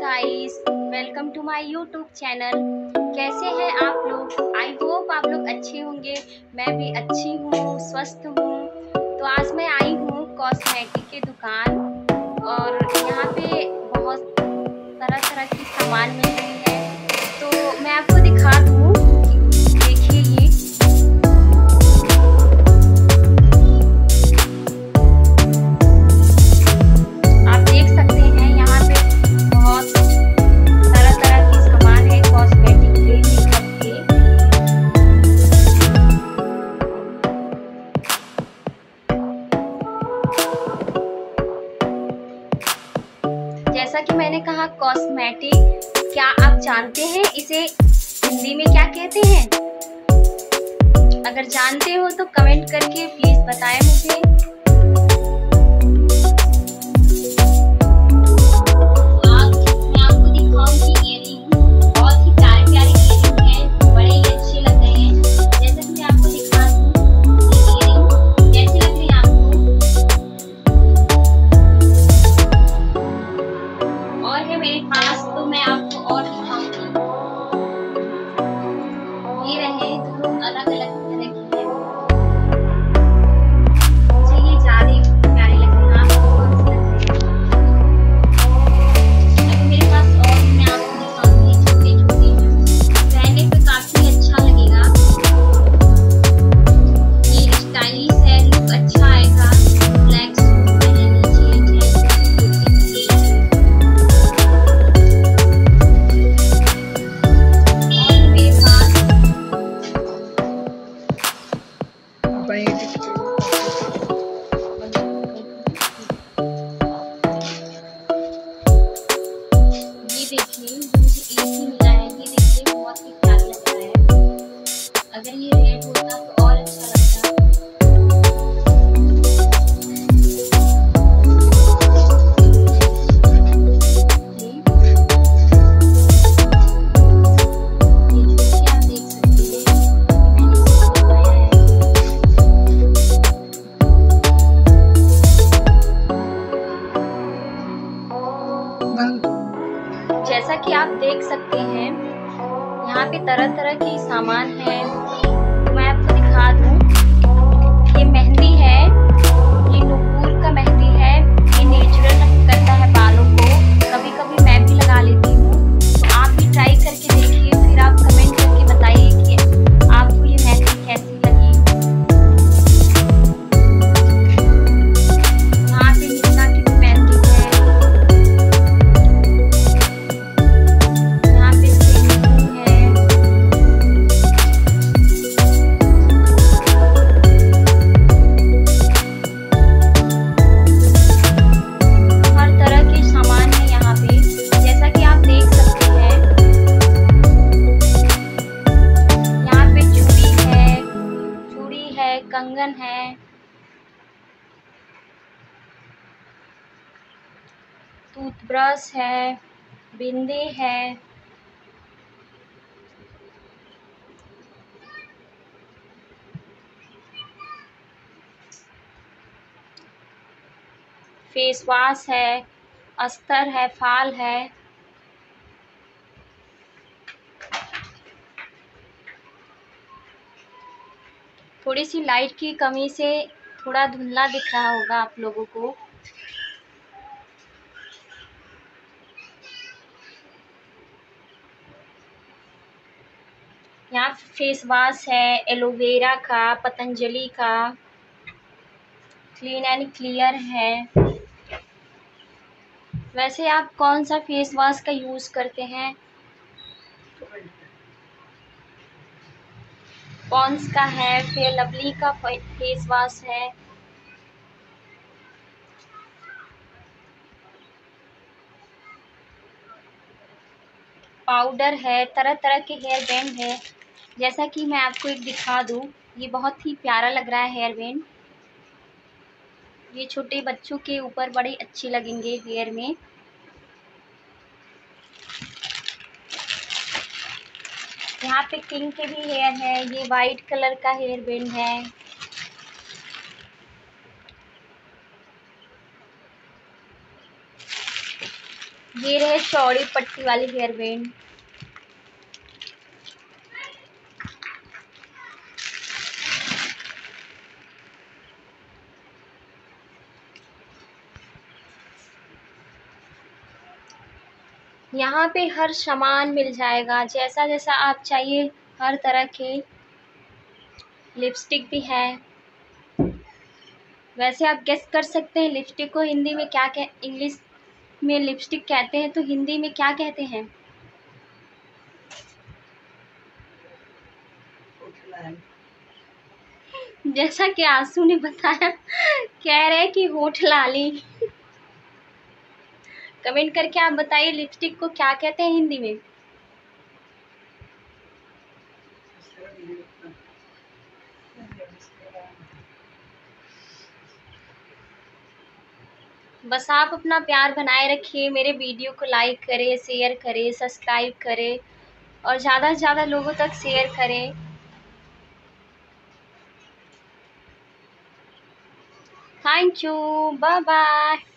Guys, welcome to my YouTube channel. कैसे हैं आप लोग? आई होप आप लोग अच्छे होंगे। मैं भी अच्छी हूँ, स्वस्थ हूँ। तो आज मैं आई हूँ कॉस्मेटिक की दुकान और यहाँ पे बहुत तरह तरह की सामान मिल रही है। तो मैं आपको दिखा दूँ, देखिए ये आप देख सकते हैं। यहाँ पे बहुत तरह तरह की सामान है कॉस्मेटिक के, मेकअप के। जैसा कि मैंने कहा कॉस्मेटिक, क्या आप जानते हैं इसे हिंदी में क्या कहते हैं? अगर जानते हो तो कमेंट करके प्लीज बताएं मुझे। मेरे पास तो मैं आपको और दिखाऊंगी। ये रहे जो अलग अलग तरह की है। मुझे ये ज्यादा प्यारे लग रहे हैं। आपको कौन से लग रहे हैं? अभी मेरे पास और भी मैं आपको दिखाऊंगी, छोटे छोटे पहनने पे काफी अच्छा लगेगा। ये स्टाइलिश है, लुक अच्छा आएगा। ब्लैक सूट पहन लीजिए, देखिए मुझे एक ही मिला है। ये देखिए बहुत ही प्यारा लग रहा है। अगर ये रेड होता तो और अच्छा लगता। ये आप देख सकते हैं, मैंने इसको लगाया है। जैसा कि आप देख सकते हैं, यहाँ पे तरह तरह की सामान है। मैं आपको दिखा दूं, ये मेहंदी है, ये नुपुर का मेहंदी है। ये नेचुरल करता है बालों को। कभी कभी मैं भी लगा लेती हूँ, तो आप भी ट्राई करके देखिए। फिर आप कमेंट करके बताइए कि आपको ये मेहंदी कैसी लगी। यहाँ पे मीना की मेहंदी है। कंगन है, टूथब्रश है, बिंदी है, फेस वॉश है, अस्तर है, फाल है। थोड़ी सी लाइट की कमी से थोड़ा धुंधला दिख रहा होगा आप लोगों को। यहाँ फेस वॉश है एलोवेरा का, पतंजलि का, क्लीन एंड क्लियर है। वैसे आप कौन सा फेस वॉश का यूज करते हैं? पॉन्ड्स का है, फेयर लवली का फेस वॉश है। पाउडर है, तरह तरह के हेयर बैंड है। जैसा कि मैं आपको एक दिखा दूं, ये बहुत ही प्यारा लग रहा है हेयर बैंड। ये छोटे बच्चों के ऊपर बड़े अच्छे लगेंगे हेयर में। यहाँ पे किंग के भी हेयर है। ये वाइट कलर का हेयर बैंड है। ये रहे चौड़ी पट्टी वाली हेयर बैंड। यहाँ पे हर सामान मिल जाएगा, जैसा जैसा आप चाहिए, हर तरह के। लिपस्टिक भी है। वैसे आप गेस कर सकते हैं लिपस्टिक को हिंदी में क्या इंग्लिश में लिपस्टिक कहते हैं, तो हिंदी में क्या कहते हैं? जैसा कि आंसू ने बताया, कह रहे हैं कि होठ लाली। कमेंट करके आप बताइए लिपस्टिक को क्या कहते हैं हिंदी में। बस आप अपना प्यार बनाए रखिए, मेरे वीडियो को लाइक करें, शेयर करें, सब्सक्राइब करें और ज़्यादा से ज़्यादा लोगों तक शेयर करें। Thank you, bye bye.